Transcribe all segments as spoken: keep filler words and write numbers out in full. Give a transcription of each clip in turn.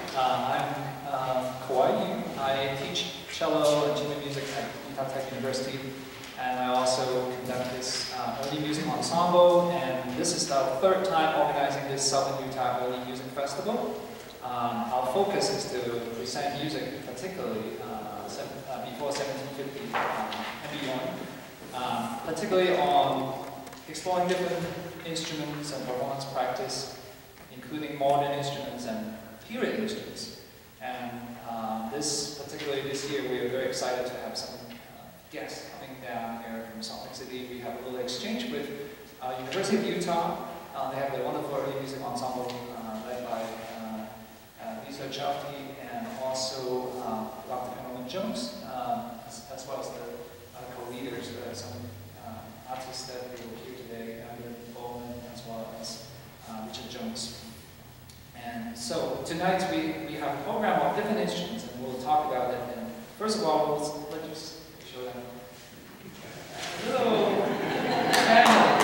Uh, I'm uh, Ka-Wai Yu. I teach cello and chamber music at Utah Tech University, and I also conduct this uh, early music ensemble, and this is our third time organizing this Southern Utah Early Music Festival. Um, our focus is to present music, particularly uh, seven, uh, before seventeen fifty um, and beyond, um, particularly on exploring different instruments and performance practice, including modern instruments and period instruments. And um, this, particularly this year, we are very excited to have some uh, guests coming down here from Salt Lake City. We have a little exchange with uh, University of Utah. Uh, they have a wonderful early music ensemble uh, led by uh, uh, Chaufty and also uh, Doctor Pamela Jones, uh, as, as well as the uh, co-leaders, uh, some uh, artists that we will hear today, Jones Ambrynn Bowman, as well as uh, Jones. And so tonight we, we have a program of different instruments, and we'll talk about it. And first of all, we'll let you show them. Hello, family.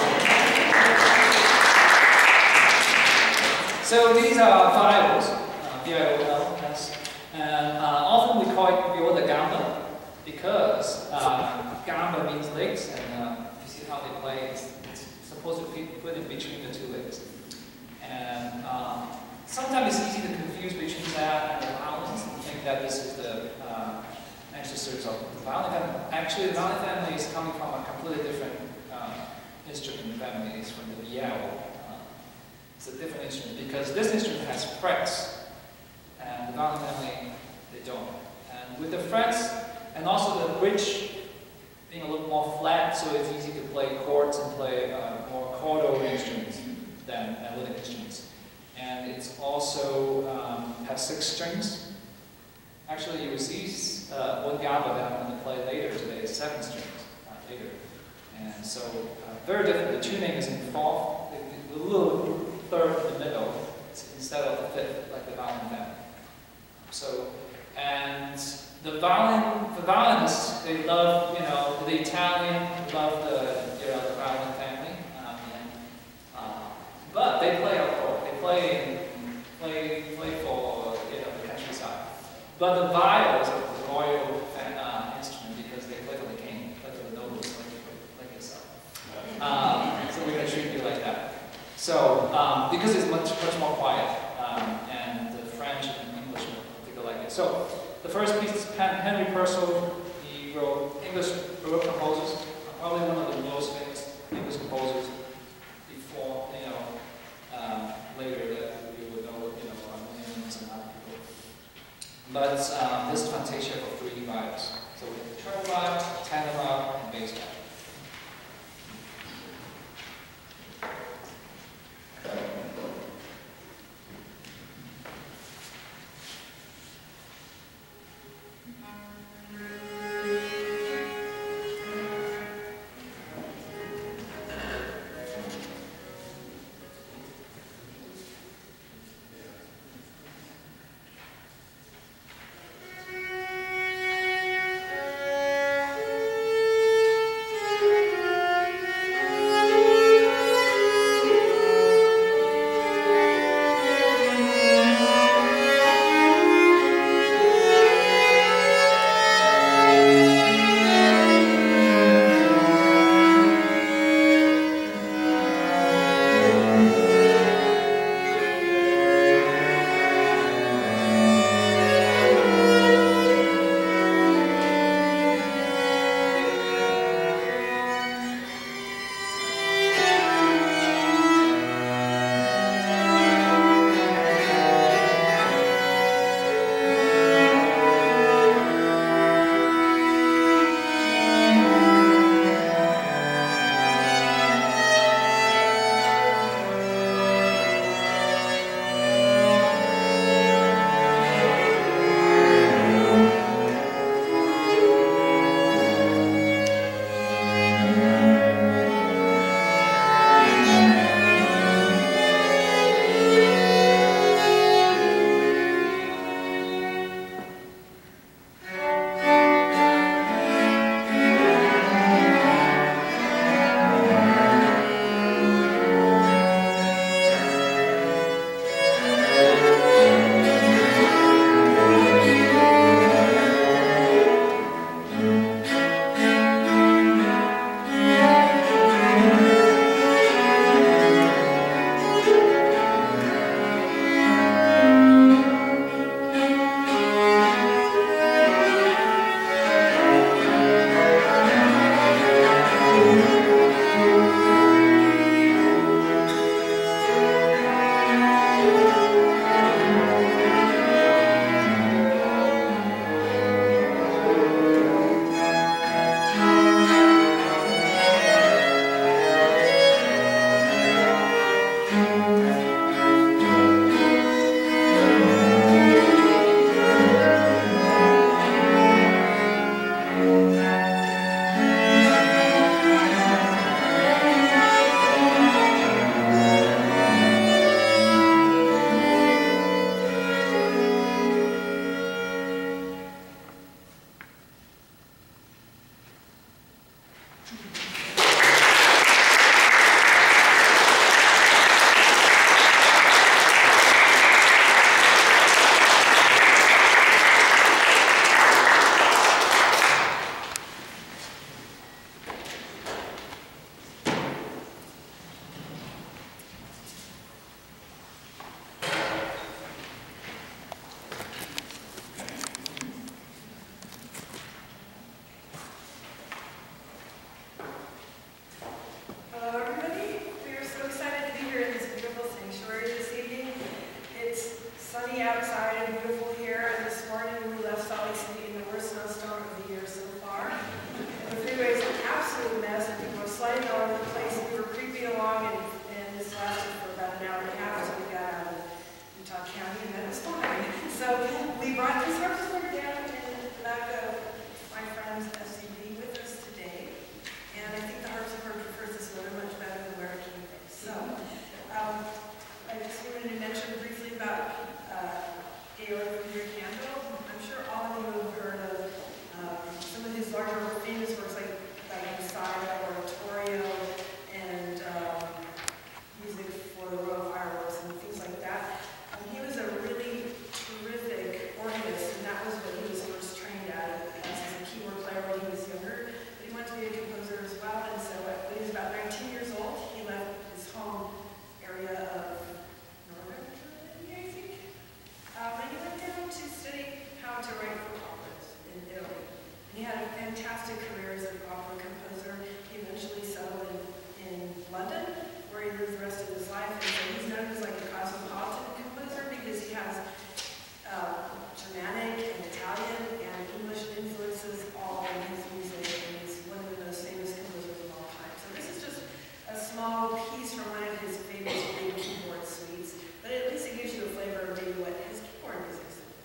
So these are viols, uh, V I O L S, and uh, often we call it viola gamba because uh, gamba means legs, and uh, you see how they play. It's, it's supposed to be put in between the two legs. And um, sometimes it's easy to confuse between that and the violins and think that this is the uh, ancestors of the violin family. Actually, the violin family is coming from a completely different uh, instrument family. It's from the viol. Uh, it's a different instrument because this instrument has frets, and the violin family, they don't. And with the frets, and also the bridge being a little more flat, so it's easy to play chords and play uh, more chordal instruments than analytic instruments. And it's also um, has six strings. Actually, you will see uh, one gamba that I'm going to play later today is seven strings uh, later. And so uh, very different. The tuning is in fourth, the, the little third in the middle instead of the fifth, like the violin family. So, and the violin, the violinists, they love, you know, the Italian, love the, you know, the violin family. Um, and, uh, but they play outdoor. They play, play, play for, you know, the countryside. But the viols are the royal uh, instrument because they play for the king, play for the nobles, like, like yourself. Um, so we're going to treat you like that. So, um, because it's much, much more quiet, um, and the French and English in particular like it. So, the first piece is Henry Purcell. He wrote English baroque composers, probably one of the most famous English composers before, you know, um, later that we would know, you know, Armenians and other people. But um, this is Fantasia for three viols. So we have treble viol, tenor viol, and bass viol. brought this harpsichord down and allowed uh, my friends S C B with us today. And I think the harpsichord prefers this weather much better than where it came from. So, um, I just wanted to mention briefly about uh, Georg Handel. I'm sure all of you have heard of um, some of his larger famous works like like Messiah or Oratorio and um, music for the Royal Fireworks and things like that. Um, he was a really terrific organist, and that was what he was first trained at as a keyboard player when he was younger. But he wanted to be a composer as well, and so when he was about nineteen years old, he left his home area of northern Germany, I think. Um, and he went down to study how to write for operas in Italy. And he had a fantastic career as an opera composer. He eventually settled in, in London, where he lived the rest of his life. And so he's known as like a cosmopolitan composer because he has uh, Germanic and Italian and English influences all in his music. And he's one of the most famous composers of all time. So this is just a small piece from one of his famous big keyboard suites. But at least it gives you a flavor of maybe what his keyboard music is like.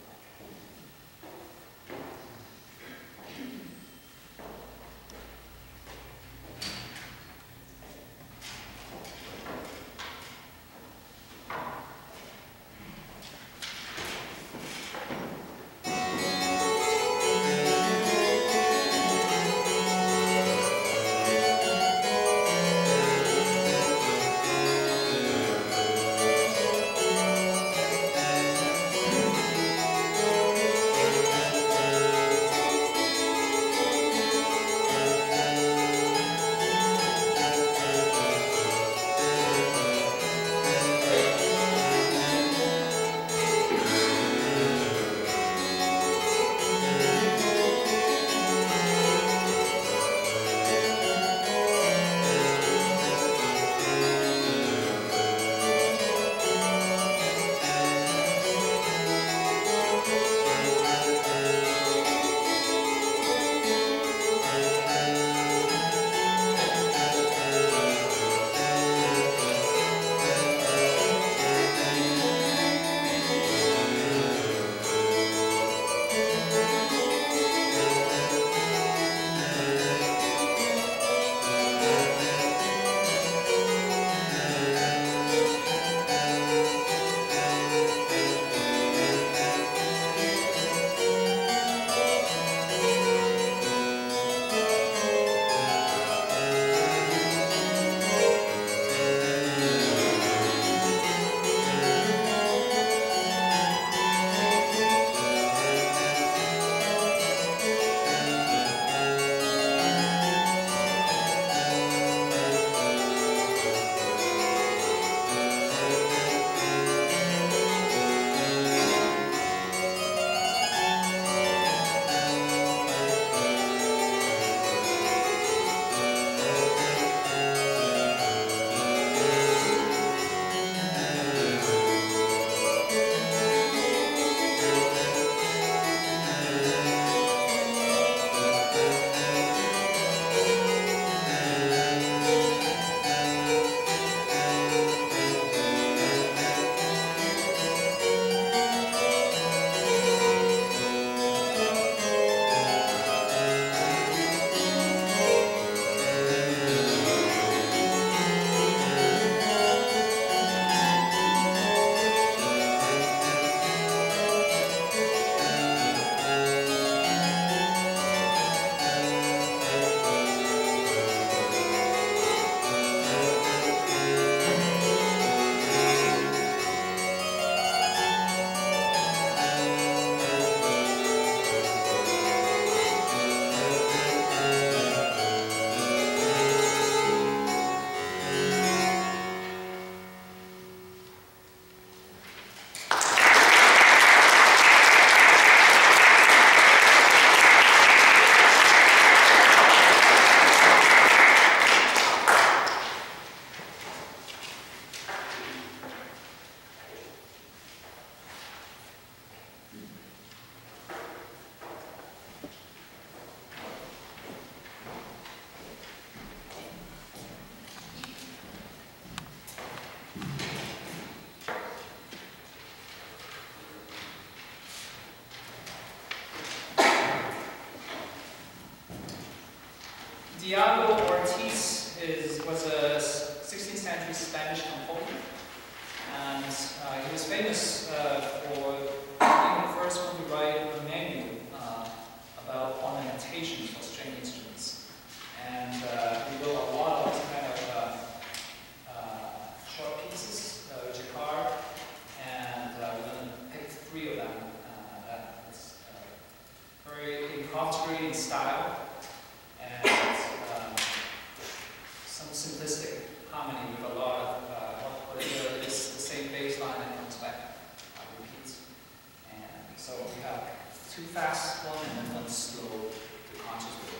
Ortiz is, was a sixteenth century Spanish composer, and uh, he was famous uh, for being the first one to write a manual uh, about ornamentation for string instruments. And uh, he wrote a lot of kind of uh, uh, short pieces, uh, Jacquet, and uh, we're going to pick three of them uh, that is uh, very improvisatory in style, and um, some simplistic harmony with a lot of uh, what what is the same bass line that comes back, uh, repeats. And so we have two fast one and then one slow to conscious one.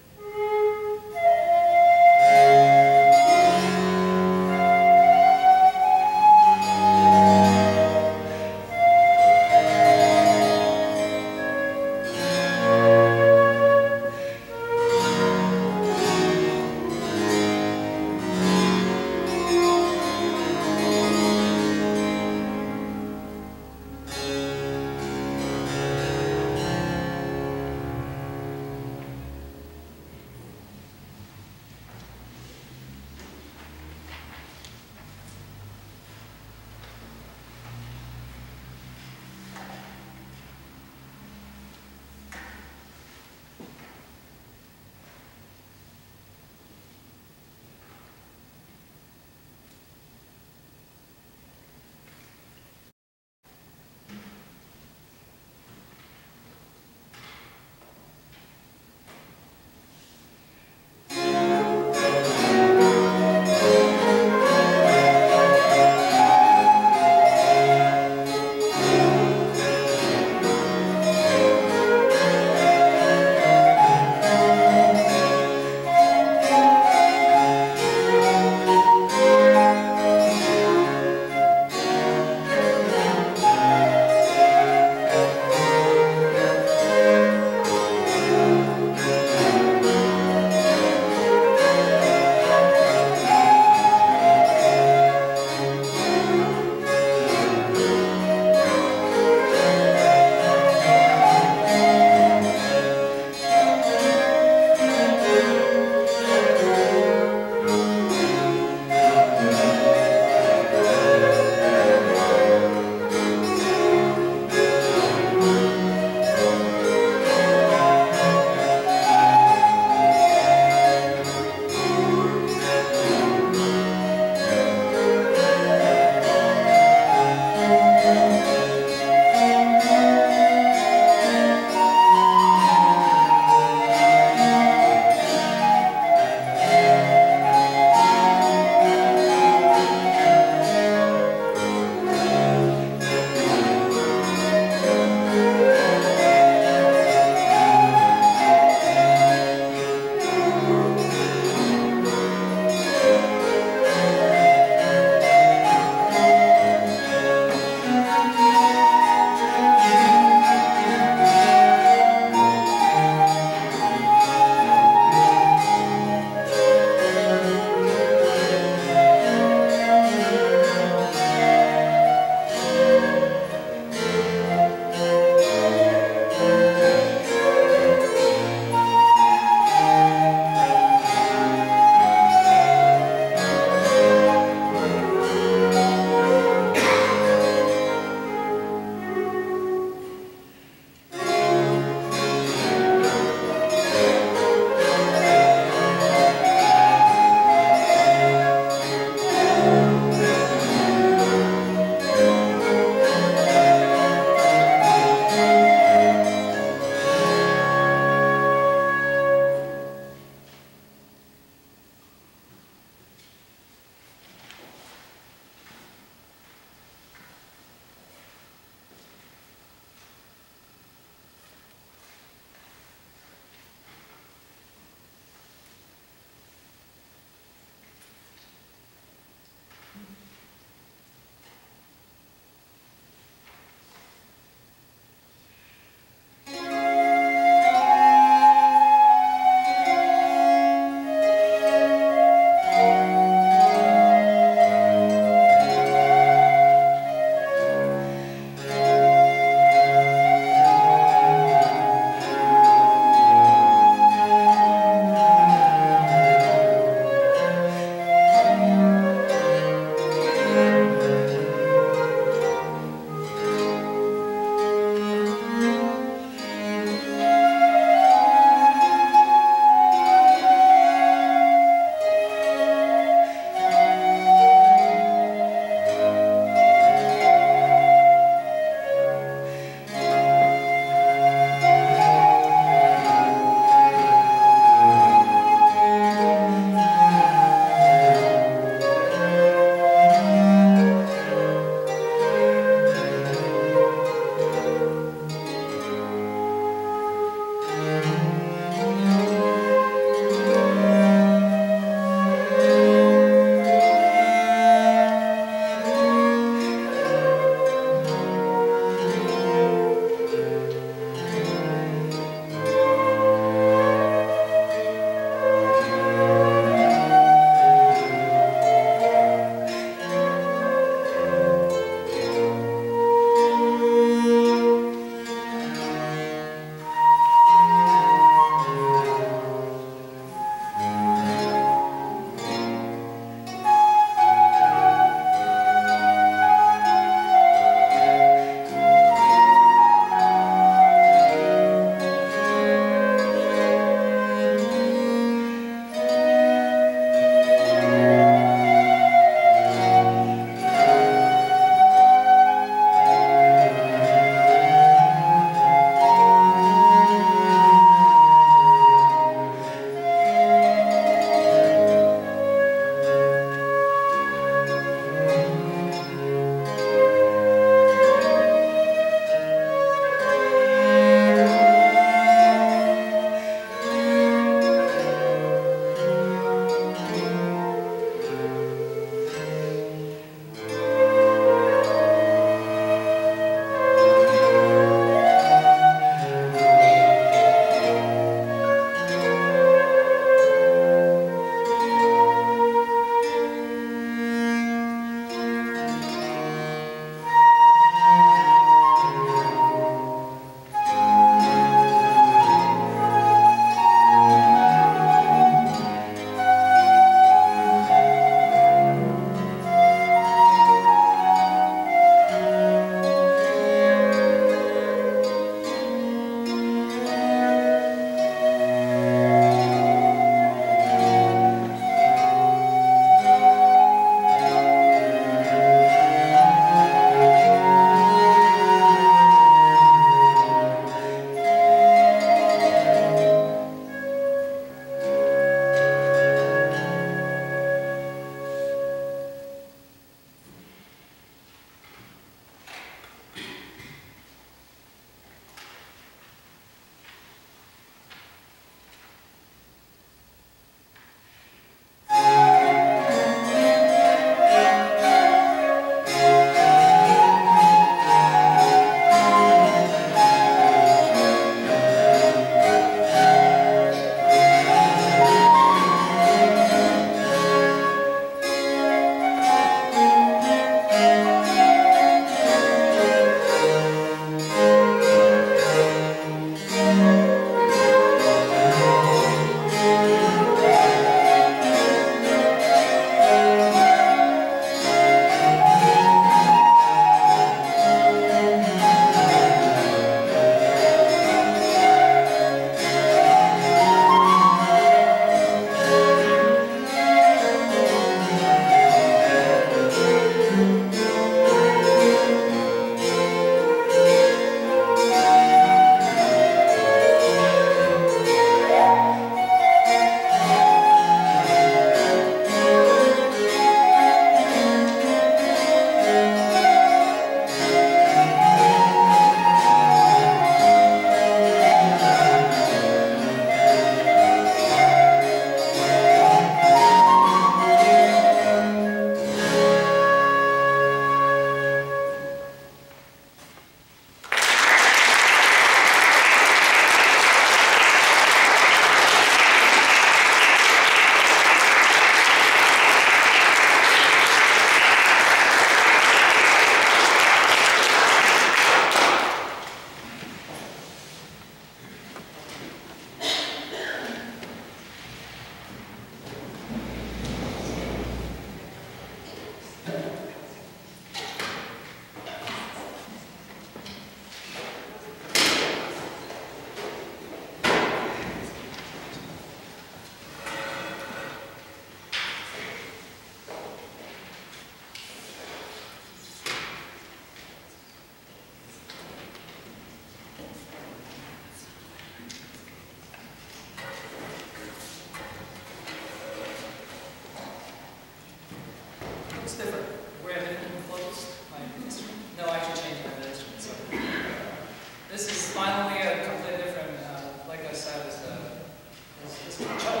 it's different. Wear different clothes. My instrument. No, I actually changed my instrument. So this is finally a completely different. Uh, like I said, it's a it's, it's a cello.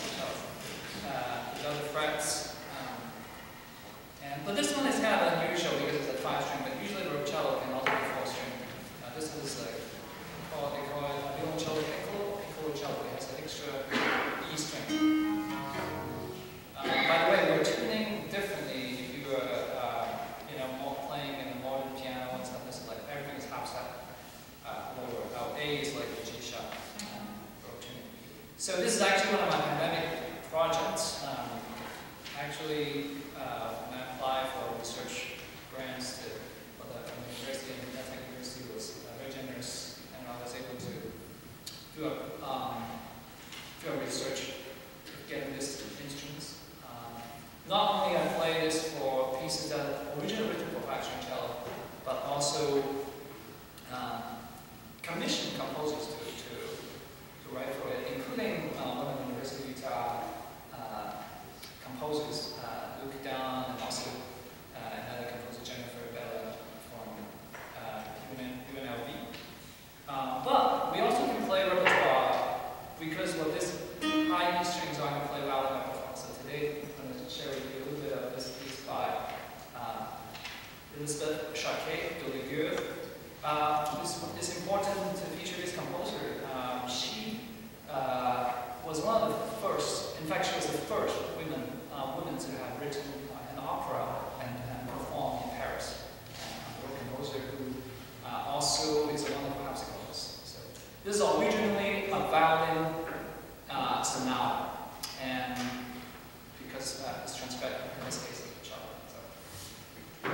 Uh, with other frets. Um, and but this one is kind of unusual because it's a five string. But usually the cello can also be four string. Uh, this is like call they call it a violoncello piccolo. Piccolo cello. It has an extra E string. Uh, by the way, we're tuning differently if you are, uh, you know, more playing in a modern piano and stuff. This is like everything is half step uh, lower. Our A is like the G sharp. Um, so this is actually one of my pandemic projects. Um, actually, uh, when I applied for research grants to for the university, and the university was uh, very generous, and I was able to do a um, do a research getting this instruments. Um, not only I play this for pieces that are originally written for five string cello, but also um, commission composers to, to, to write for it, including uh, one of the University of Utah uh, composers, uh, Luke Dunn, and also uh, another composer, Jennifer Bella, from uh, U N L V. Um, but we also can play repertoire because what this high E strings are going to play well in my performance. So today I'm going to share with you a little bit of this piece by uh, Elisabeth Jacquet de Guerre. Uh, it's, it's important to feature this composer. Um, she uh, was one of the first, in fact she was the first woman, uh, woman to have written uh, an opera and, and performed in Paris. Uh, a composer who uh, also is a wonderful harpsichordist. So this is originally a violin uh, sonata, and because uh, it's transcribed in this case of the cello. So.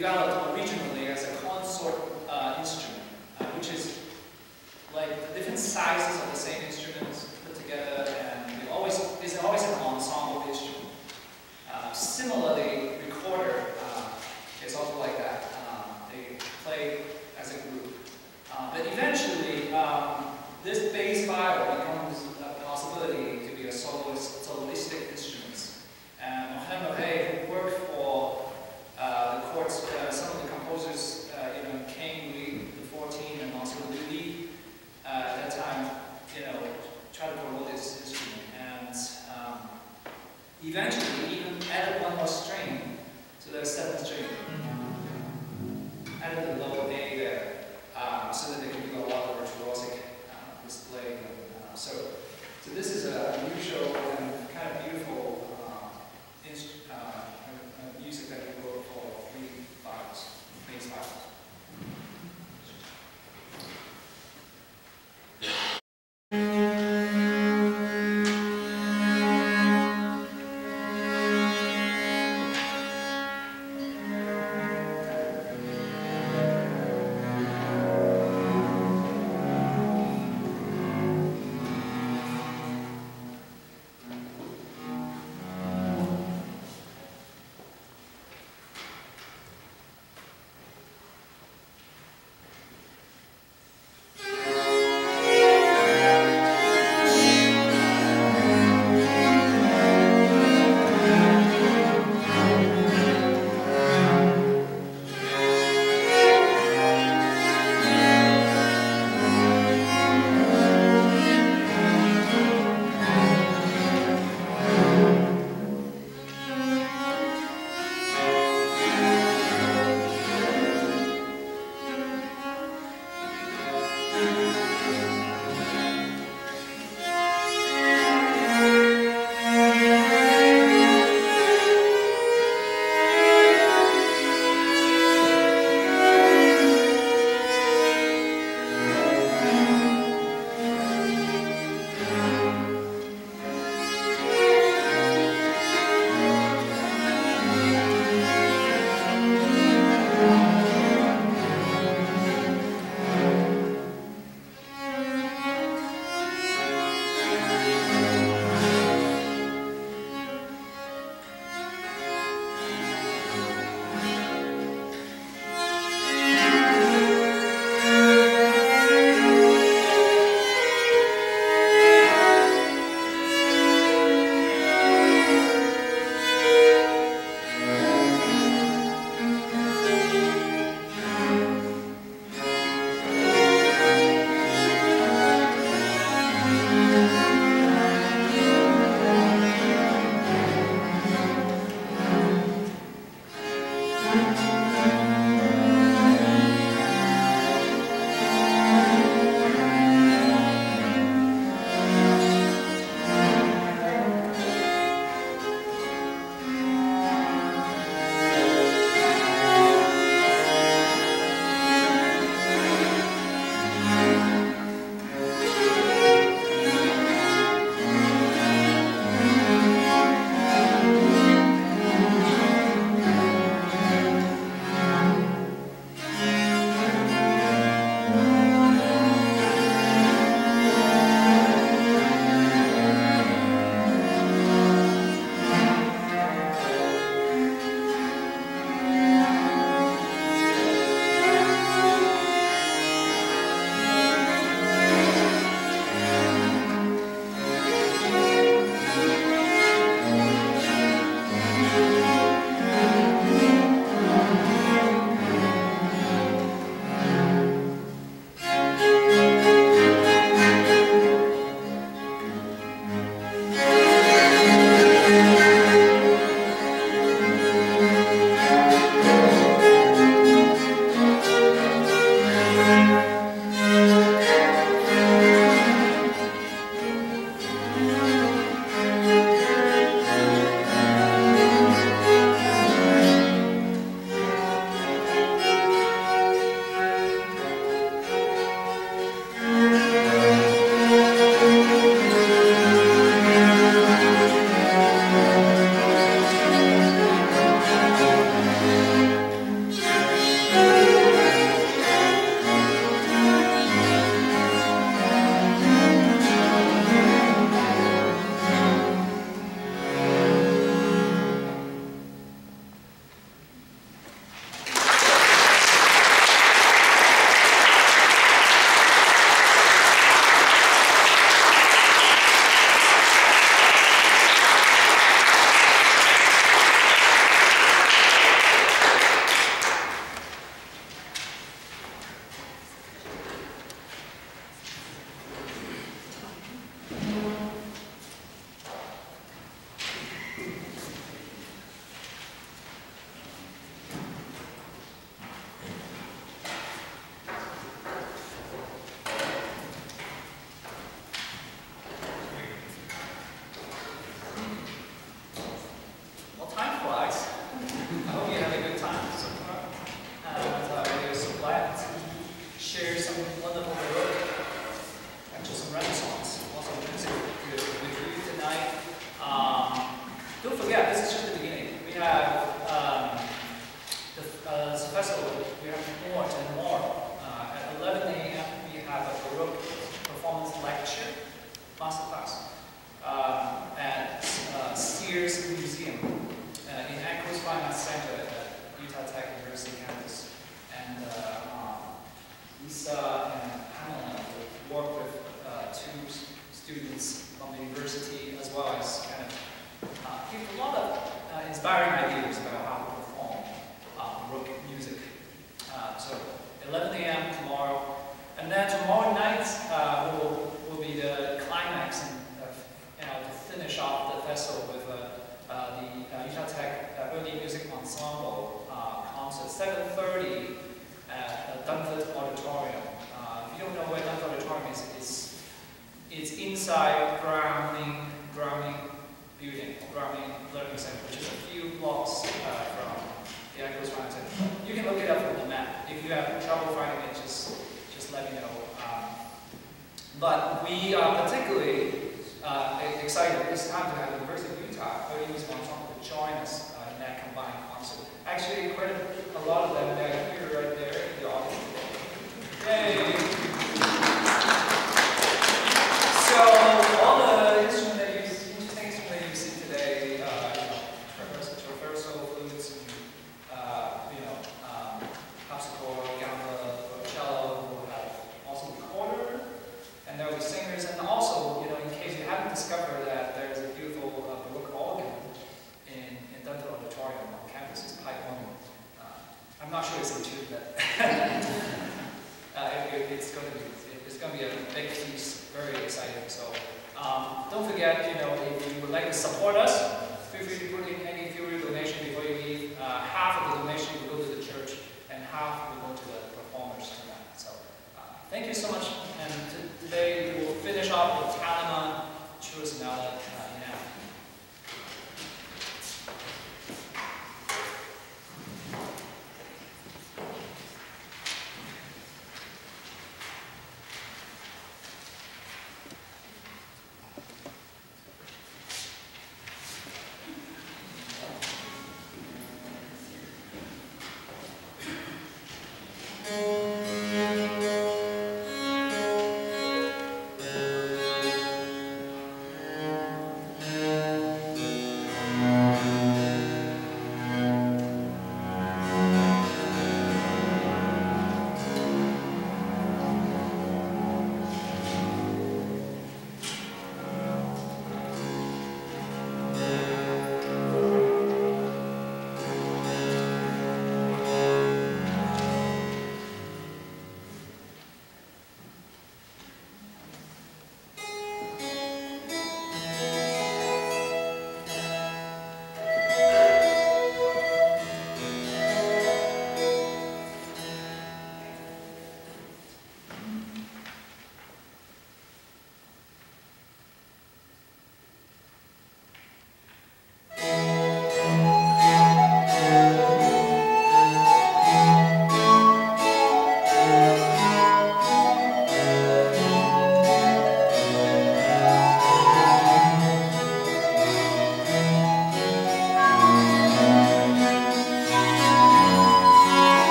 developed originally as a consort uh, instrument, uh, which is like the different sizes of the same instruments put together, and we always, there's always an ensemble instrument. Uh, similarly, recorder uh, is also like that. Um, they play as a group. Uh, but eventually, um, this bass viol becomes a possibility to be a soloist, soloistic instrument. And Marais, who worked for uh, the courts, uh, some of the composers, uh, you know, King Louis the fourteenth and also Louis, uh, at that time, you know, tried to promote this instrument. And um, eventually, even added one more string to the seventh string. Added the low A there, um, so that they can do a lot of virtuosic uh, display. Uh, so, so this is a unusual and kind of beautiful uh, inst uh, uh, music that we wrote for three viols, bass viols. we have more and more. Uh, at eleven A M we have a baroque performance lecture, masterclass, um, at uh, Sears Museum uh, in Echoes Fine Arts Center at the Utah Tech University campus. And uh, um, Lisa and Pamela will work with uh, two students from the university, as well as kind of uh, give a lot of uh, inspiring ideas about how to perform uh, baroque music. Uh, so eleven A M tomorrow, and then tomorrow night uh, will will be the climax and uh, you know to finish off the festival with uh, uh, the uh, Utah Tech uh, Early Music Ensemble uh, concert, seven thirty at the Dunford Auditorium. Uh, if you don't know where Dunford Auditorium is, it's it's inside Browning Browning Building, Browning Learning Center, which is a few blocks uh, from the Echoes Fine Arts Center. You can look it up on the map. If you have trouble finding it, just just let me know. Um, but we are particularly uh, excited this time to have the University of Utah Early Music Ensemble to join us uh, in that combined concert. Actually, quite a, a lot of them they're here right there in the audience. Yay! So all the instruments that you see, instruments that you see today, uh, you know, traverso, traverso flutes, and uh, you know, um, harpsichord, gamba, cello, will have also recorder, and there will be singers, and also, you know, in case you haven't discovered that there's a beautiful uh, baroque organ in in Dunford Auditorium on campus, it's pipe one. Uh, I'm not sure it's in tune, but uh, it, it, it's going to be it's going to be a big piece. Very exciting. So um, don't forget, you know, if you would like to support us, feel free to put in any fuel donation before you leave. Uh, half of the donation will go to the church, and half will go to the performers tonight. So uh, thank you so much.